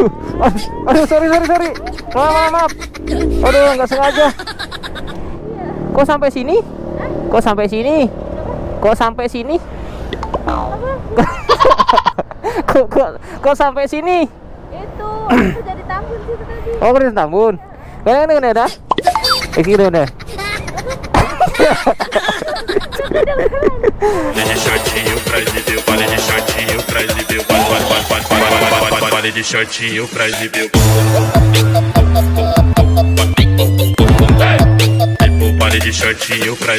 Aduh, sorry. Maaf. Aduh, nggak sengaja. Kok sampai sini? Kok sampai sini? Kok sampai sini? Kok sampai sini? Itu aku jadi Tambun situ tadi. Oh, kerja Tambun. Kalian ini udah? Gitu udah. de shortinho pra exibir, vale de shortinho pra exibir, vale de shortinho pra exibir. Vale de shortinho pra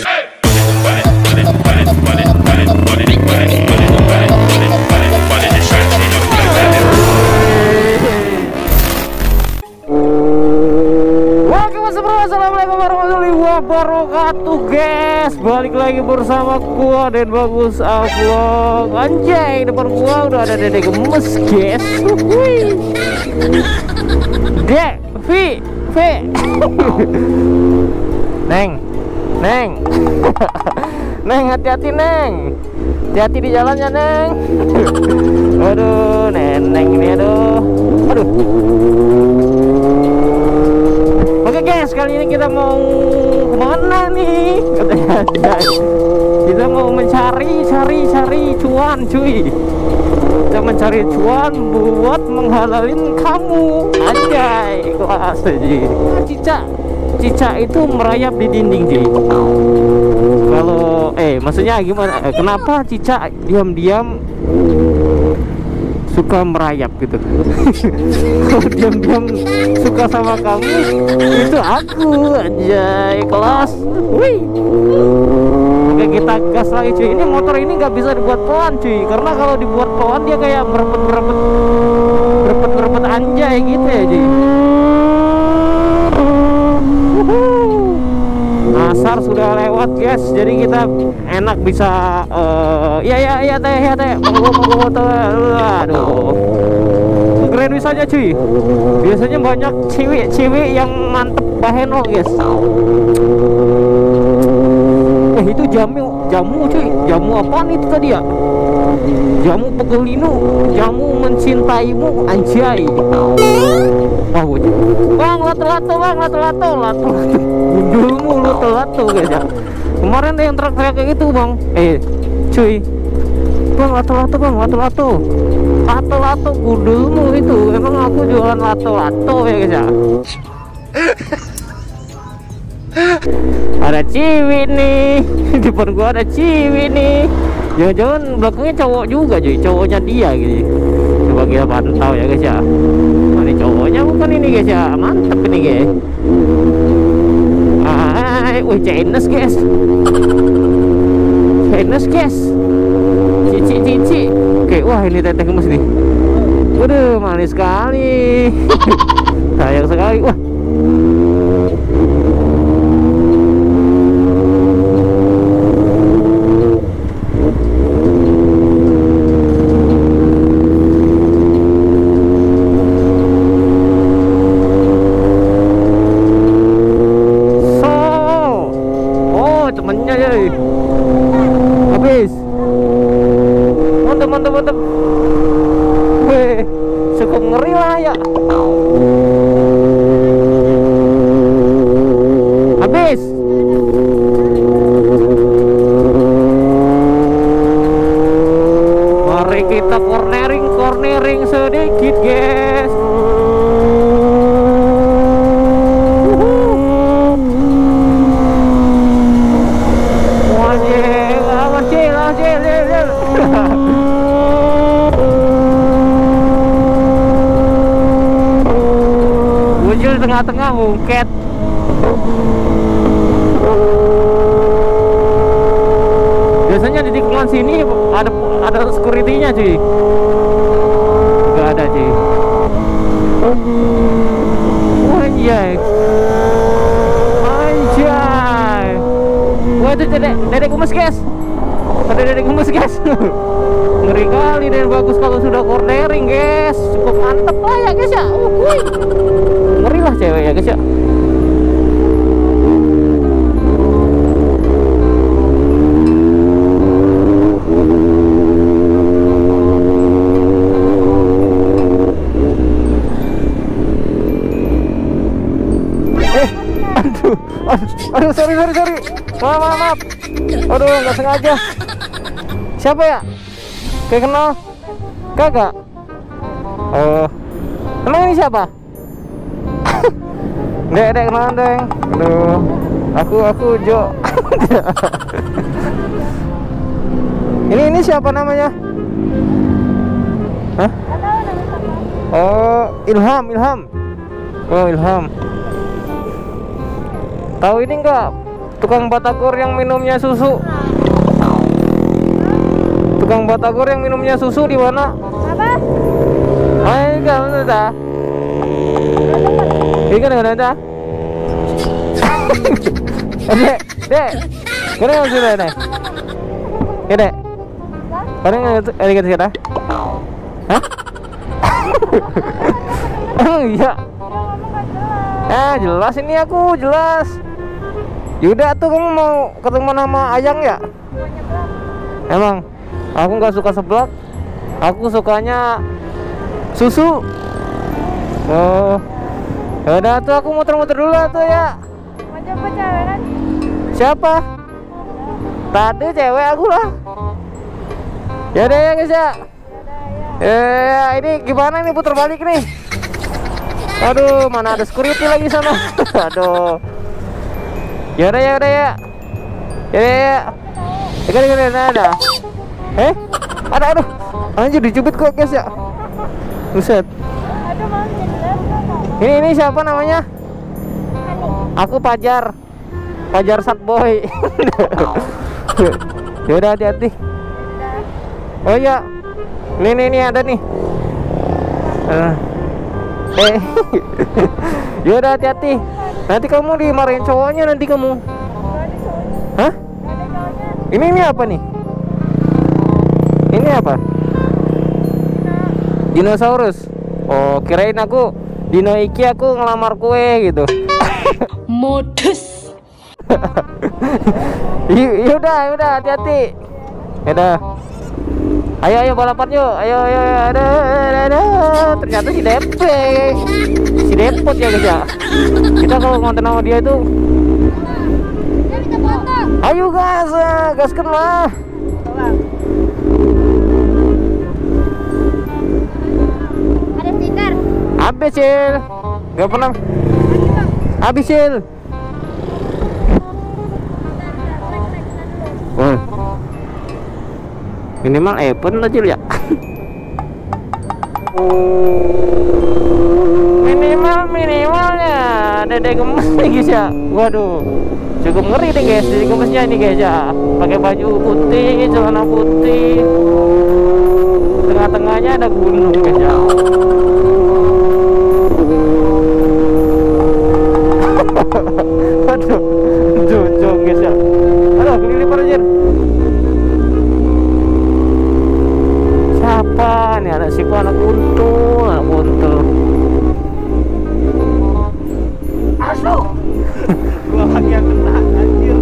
Assalamualaikum warahmatullahi wabarakatuh, guys. Balik lagi bersama gua dan Bagus Vlog. Anjay, depan gua udah ada Dede gemes, guys. Dek, Vi. Neng. Neng, hati-hati, Neng. Hati-hati di jalannya, Neng. Aduh, Neneng ini, aduh. Oke guys, kali ini kita mau kemana nih? Kita mau mencari cuan, cuy. Kita mencari cuan buat menghalalin kamu. Anjay, kelas aja. Cica itu merayap di dinding, cuy. Kalau maksudnya gimana? Kenapa Cica diam-diam suka merayap gitu? Kalau diam-diam suka sama kamu, itu aku. Anjay, kelas. Wih. Oke, kita gas lagi, cuy. Ini motor ini nggak bisa dibuat pelan, cuy, karena kalau dibuat pelan dia kayak berepet anjay gitu ya, cuy. Asar sudah lewat, guys, jadi kita enak bisa ya teh monggo aduh, keren aja, cuy. Biasanya banyak cewek yang mantep baheno, guys. Itu jamu, cuy. Jamu apaan itu tadi ya? Jamu pegelinu, jamu mencintaimu, anjay. Wah, bang, lato. Gundulmu lu lato, guys ya. Kemarin ada yang teriak-teriak kayak gitu, bang. Cuy. Bang, lato. Lato gundulmu itu. Emang aku jualan lato ya, guys ya. Ada ciwi nih. Di depan gua ada ciwi nih. Jangan-jangan belakangnya cowok juga, cuy. Cowoknya dia gitu. Coba kita pantau ya, guys ya. Ini cowoknya bukan ini, guys ya. Mantep ini, guys. Wih, Chinese, guys. Cici. Oke, wah ini teteh gemes nih. Waduh, manis sekali. Sayang sekali. Wah. Mantap. Weh, cukup ngeri lah ya. Habis. Mari kita cornering sedikit, guys. Tengah-tengah mungket. Biasanya di tikungan sini ada security-nya, cuy. Gak ada, cuy. Anjay. Wah, itu dedek gemes, guys. Ada dedek gemes, guys. Ngeri kali dan bagus kalau sudah cornering, guys. Cukup mantep lah ya, guys ya. Ngeri lah cewek ya, guys ya. Aduh, sorry. Maaf. Aduh, nggak sengaja. Siapa ya? Kayak kenal? Kagak. Oh, emang ini siapa? Dek, kenalan deng. Aduh, aku Jo. Ini siapa namanya? Hah? Oh, Ilham. Oh, Ilham. Tahu ini enggak? Tukang batagor yang minumnya susu. Tukang batagor yang minumnya susu di mana? Apa? Oh, enggak ada. Ini kan ada. Dek. Kena nggak sudah nih? Ya dek. Kena nggak ada kita? Hah? Iya. Jelas ini aku jelas. Yaudah tuh, kamu mau ketemu sama Ayang ya? Emang aku nggak suka seblak. Aku sukanya susu. Oh, yaudah tuh, aku muter-muter dulu tuh ya. Mau coba cewek kan? Siapa? Tadi cewek aku lah. Yaudah ya guys ya. Ini gimana nih putar balik nih? Aduh, mana ada security lagi sana. Aduh. Yaudah ya. Ada. Ada, aduh. Anjir, dicubit kok guys ya. Buset. Aduh, mau jadi Ini siapa namanya? Aku Pajar Satboy. Yaudah, hati-hati. Oh iya, ini ada nih. Yaudah, hati-hati. Nanti kamu dimarahin cowoknya nanti kamu. Hah? Ini apa nih? Ini apa? Dinosaurus. Oh, kirain aku Dino Iki, aku ngelamar kue gitu. Modus. Yaudah, hati-hati. Yaudah. Ayo balapan yuk. Ayo. Ada. Ternyata si Depot ya guys ya. Kita kalau ngonten sama dia itu. Dia minta foto. Ayo gaskan lah. Ada stiker. Habis Cil. Gak pernah. Habis Cil. Oh. Minimal Evan lah Cil ya. Minimalnya Dede gemes nih guys ya. Waduh, cukup ngeri nih guys, Dede gemesnya ini guys ya. Pakai baju putih, celana putih, tengah-tengahnya ada gunung guys ya. Aduh, jojo guys ya. Aduh, kelilipar aja. Siapa nih anak siku, anak buntul. Asu. Gua lagi yang kena anjir.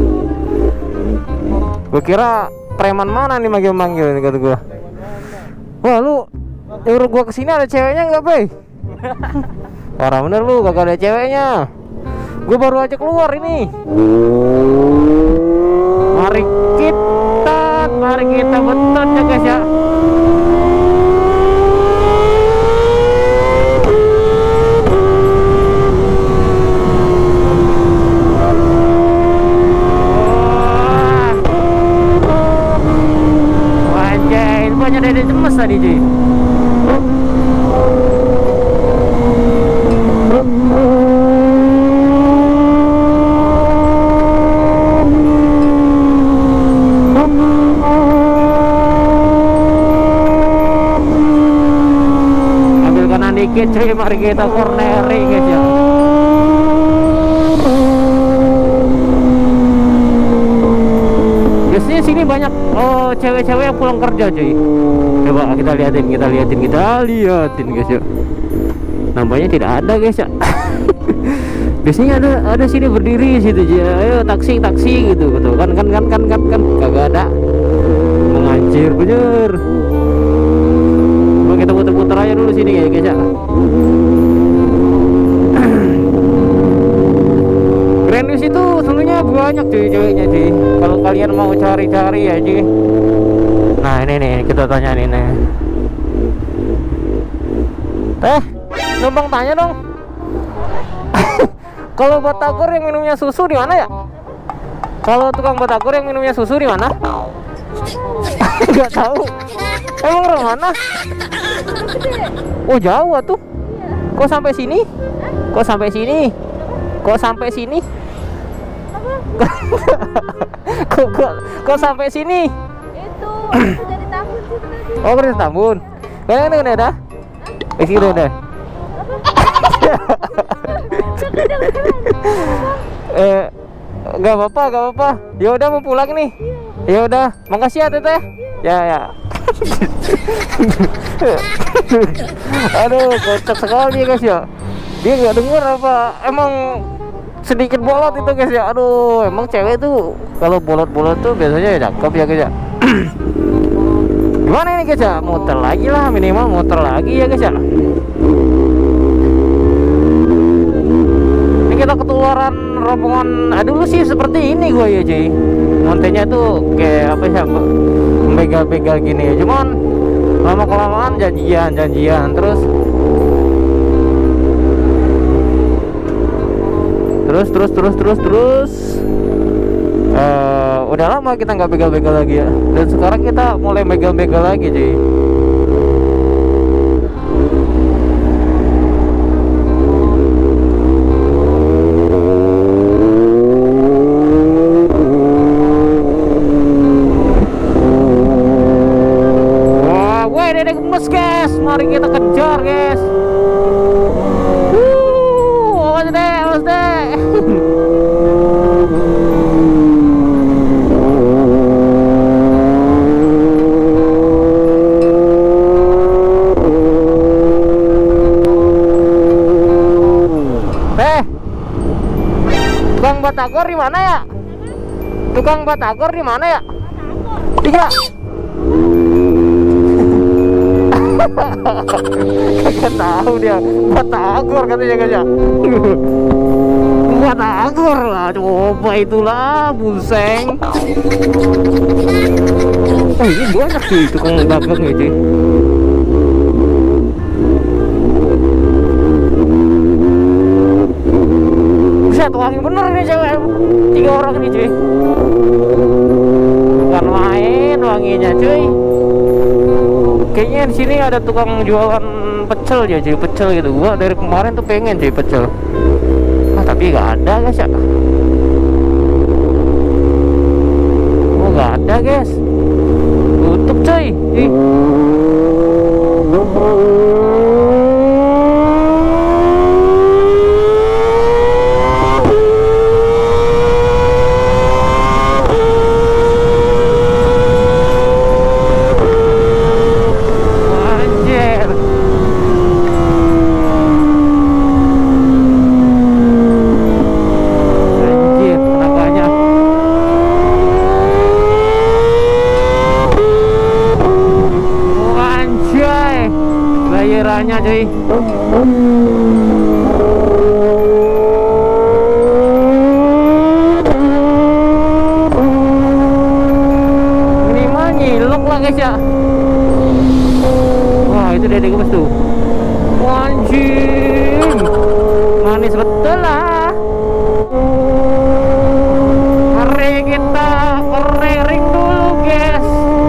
Gua kira preman mana nih manggil-manggil nih kata gua. Wah, lu nyuruh gua kesini ada ceweknya nggak, Bay? Parah bener lu, kagak ada ceweknya. Gua baru aja keluar ini. Mari kita beton ya guys ya. Dede cemes tadi cuy. Ambil kanan dikit cuy, mari kita cornering guys ya. Biasanya sini banyak cewek-cewek yang pulang kerja cuy. Coba kita liatin guys ya. Nampaknya tidak ada guys ya. Biasanya ada sini berdiri situ aja. Ayo taksi gitu kan kagak ada. Menganjir bener. Coba kita putar-putar aja dulu sini ya guys ya. Grand News itu seluruhnya banyak cuy ceweknya cuy. Kalau kalian mau cari-cari ya cuy. Nah ini nih kita tanya nih nih. Teh, numpang tanya dong. Kalau batagor yang minumnya susu di mana ya? Kalau tukang batagor yang minumnya susu di mana? Nggak tahu. Emang orang mana? Oh jauh tuh. Kok sampai sini? Kok sampai sini? Kok sampai sini? Kok sampai sini? Itu aku dari Tambun sih tadi. Oh dari Tambun. Kayaknya udah dah. Isi udah. Gak apa-apa. Ya udah mau pulang nih. Ya udah, makasih ya Teteh. Ya. Aduh, kocak sekali guys ya. Dia nggak denger apa? Emang sedikit bolot itu guys ya. Aduh, emang cewek tuh kalau bolot-bolot tuh biasanya ya cakep ya guys ya. Gimana ini guys ya? Muter lagi lah, minimal muter lagi ya guys ya. Ini kita ketularan rombongan. Dulu sih seperti ini gue ya cuy. Montenya tuh kayak apa ya, begal-begal gini. Cuman lama kelamaan janjian terus udah lama kita nggak begal-begal lagi ya. Dan sekarang kita mulai begal-begal lagi cuy. Dedek gemes guys, mari kita kejar guys. Awas deh. Tukang batagor di mana ya? Tukang batagor di mana ya? Tiga. Kagak tahu dia batagor katanya guys ya. Batagor lah, coba itulah buseng. Oh ini banyak sih tukang dagang ya cuy. Buset, wangi bener nih cewek. 3 orang nih cuy. Bukan main wanginya cuy. Kayaknya di sini ada tukang jualan pecel ya cuy, pecel gitu. Gua dari kemarin tuh pengen cuy pecel. Tapi nggak ada guys ya. Oh nggak ada guys. Tutup cuy. Layarnya cuy. Minimal nyilok lah guys ya. Wah itu dedek gemes tuh. Anjing, manis betul lah. Hari kita koreng dulu guys.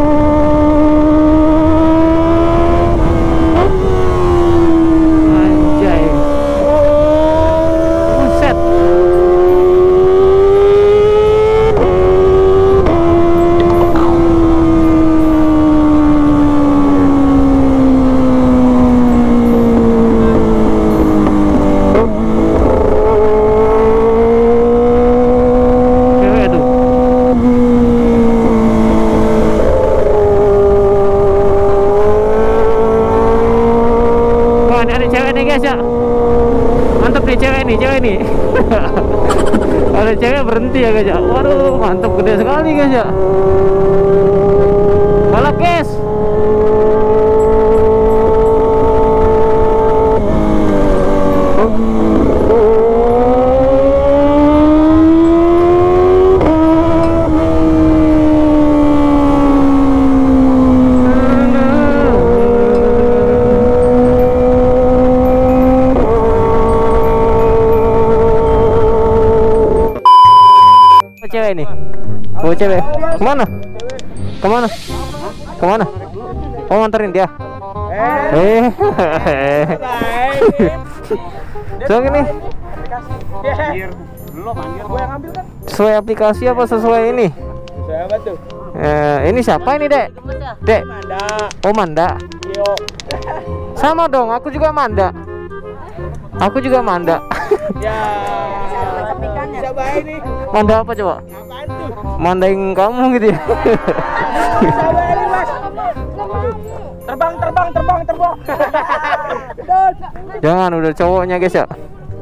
Guys ya, mantap nih cewek nih. Ada cewek berhenti ya guys ya. Waduh mantap, gede sekali guys ya. Balap guys. cewek. Kemana? Kemana? Kemana? Oh, nganterin dia. So gini. Sesuai aplikasi apa sesuai ini? Sesuai apa tuh? Ini siapa ini, Dek? Dek. Oh, Manda. Sama dong, aku juga Manda. Aku juga Manda. Ya. Bisa baik nih. Manda apa coba? Apaan tuh? Mandain kamu gitu ya. Bisa baik nih, Mas. Terbang. Jangan, udah cowoknya guys ya.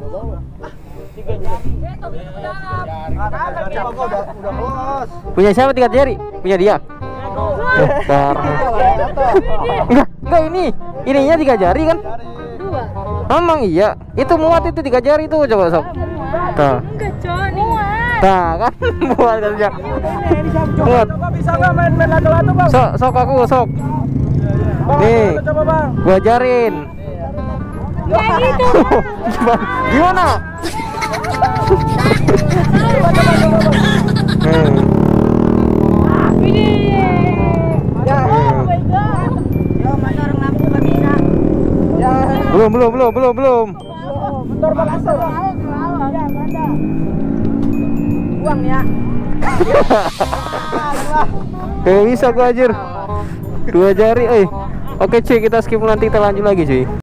Punya siapa 3 jari? Punya dia. Enggak ini. Ininya 3 jari kan? 2. Emang iya. Itu muat itu 3 jari itu coba sob. Tuh. Enggak, Con. Muat. Nah kan muat katanya. Muat. Bisa nggak main lato-lato, Bang? Sok aku sok. Bang, Nih. coba, Bang. Gua ajarin. Kayak gitu. Gimana? Belum. Motor Makassar. Uang ya. Kayak bisa gua anjir. 2 jari, Oke cuy, kita skip nanti kita lanjut lagi cuy.